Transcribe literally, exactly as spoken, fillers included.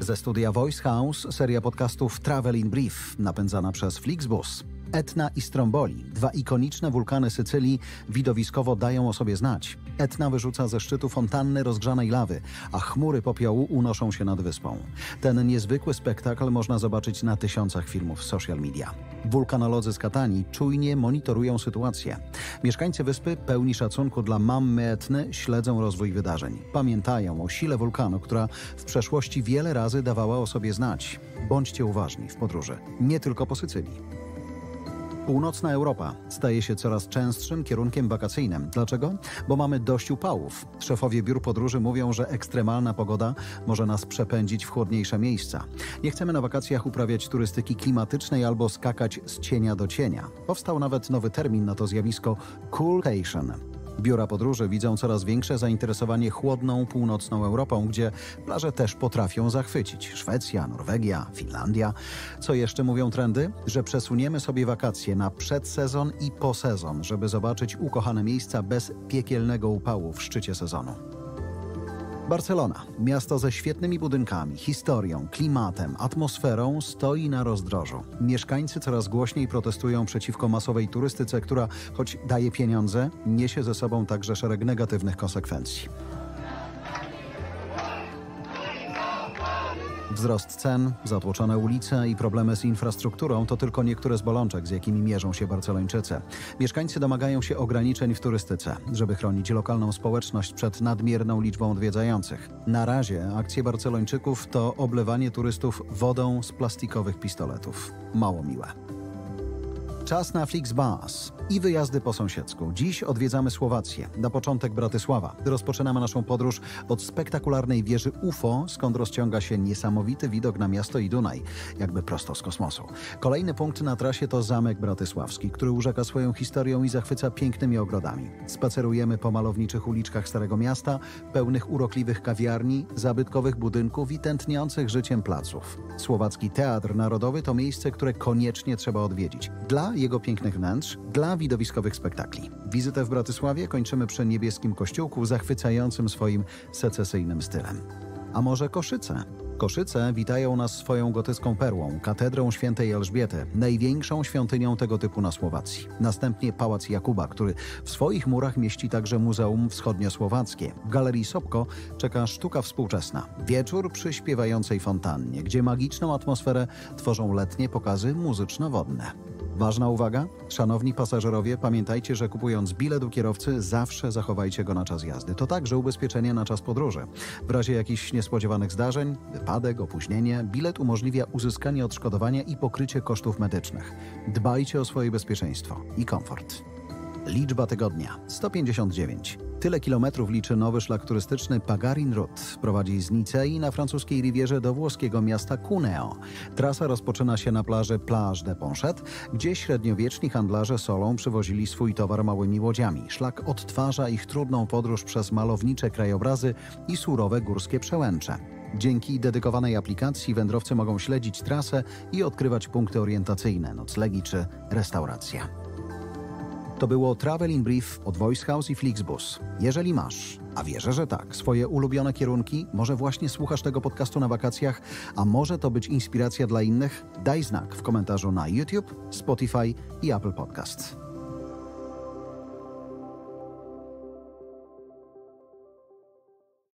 Ze studia Voice House seria podcastów Travel in Brief, napędzana przez Flixbus. Etna i Stromboli, dwa ikoniczne wulkany Sycylii, widowiskowo dają o sobie znać. Etna wyrzuca ze szczytu fontanny rozgrzanej lawy, a chmury popiołu unoszą się nad wyspą. Ten niezwykły spektakl można zobaczyć na tysiącach filmów w social media. Wulkanolodzy z Katanii czujnie monitorują sytuację. Mieszkańcy wyspy, pełni szacunku dla mamy Etny, śledzą rozwój wydarzeń. Pamiętają o sile wulkanu, która w przeszłości wiele razy dawała o sobie znać. Bądźcie uważni w podróży, nie tylko po Sycylii. Północna Europa staje się coraz częstszym kierunkiem wakacyjnym. Dlaczego? Bo mamy dość upałów. Szefowie biur podróży mówią, że ekstremalna pogoda może nas przepędzić w chłodniejsze miejsca. Nie chcemy na wakacjach uprawiać turystyki klimatycznej albo skakać z cienia do cienia. Powstał nawet nowy termin na to zjawisko – coolcation. Biura podróży widzą coraz większe zainteresowanie chłodną północną Europą, gdzie plaże też potrafią zachwycić. Szwecja, Norwegia, Finlandia. Co jeszcze mówią trendy? Że przesuniemy sobie wakacje na przedsezon i posezon, żeby zobaczyć ukochane miejsca bez piekielnego upału w szczycie sezonu. Barcelona, miasto ze świetnymi budynkami, historią, klimatem, atmosferą, stoi na rozdrożu. Mieszkańcy coraz głośniej protestują przeciwko masowej turystyce, która, choć daje pieniądze, niesie ze sobą także szereg negatywnych konsekwencji. Wzrost cen, zatłoczone ulice i problemy z infrastrukturą to tylko niektóre z bolączek, z jakimi mierzą się Barcelończycy. Mieszkańcy domagają się ograniczeń w turystyce, żeby chronić lokalną społeczność przed nadmierną liczbą odwiedzających. Na razie akcje Barcelończyków to oblewanie turystów wodą z plastikowych pistoletów. Mało miłe. Czas na Flixbus i wyjazdy po sąsiedzku. Dziś odwiedzamy Słowację. Na początek Bratysława. Rozpoczynamy naszą podróż od spektakularnej wieży U F O, skąd rozciąga się niesamowity widok na miasto i Dunaj, jakby prosto z kosmosu. Kolejny punkt na trasie to Zamek Bratysławski, który urzeka swoją historią i zachwyca pięknymi ogrodami. Spacerujemy po malowniczych uliczkach Starego Miasta, pełnych urokliwych kawiarni, zabytkowych budynków i tętniących życiem placów. Słowacki Teatr Narodowy to miejsce, które koniecznie trzeba odwiedzić. Dla jego pięknych wnętrz, dla widowiskowych spektakli. Wizytę w Bratysławie kończymy przy niebieskim kościółku zachwycającym swoim secesyjnym stylem. A może Koszyce? Koszyce witają nas swoją gotycką perłą, katedrą świętej Elżbiety, największą świątynią tego typu na Słowacji. Następnie Pałac Jakuba, który w swoich murach mieści także Muzeum Wschodniosłowackie. W Galerii Sobko czeka sztuka współczesna. Wieczór przy śpiewającej fontannie, gdzie magiczną atmosferę tworzą letnie pokazy muzyczno-wodne. Ważna uwaga? Szanowni pasażerowie, pamiętajcie, że kupując bilet u kierowcy zawsze zachowajcie go na czas jazdy. To także ubezpieczenie na czas podróży. W razie jakichś niespodziewanych zdarzeń, wypadek, opóźnienie, bilet umożliwia uzyskanie odszkodowania i pokrycie kosztów medycznych. Dbajcie o swoje bezpieczeństwo i komfort. Liczba tygodnia sto pięćdziesiąt dziewięć. Tyle kilometrów liczy nowy szlak turystyczny Pagarin Route. Prowadzi z Nicei na francuskiej Rivierze do włoskiego miasta Cuneo. Trasa rozpoczyna się na plaży Plage de Ponchet, gdzie średniowieczni handlarze solą przywozili swój towar małymi łodziami. Szlak odtwarza ich trudną podróż przez malownicze krajobrazy i surowe górskie przełęcze. Dzięki dedykowanej aplikacji wędrowcy mogą śledzić trasę i odkrywać punkty orientacyjne, noclegi czy restauracje. To było Travel in Brief od Voice House i Flixbus. Jeżeli masz, a wierzę, że tak, swoje ulubione kierunki, może właśnie słuchasz tego podcastu na wakacjach, a może to być inspiracja dla innych, daj znak w komentarzu na YouTube, Spotify i Apple Podcasts.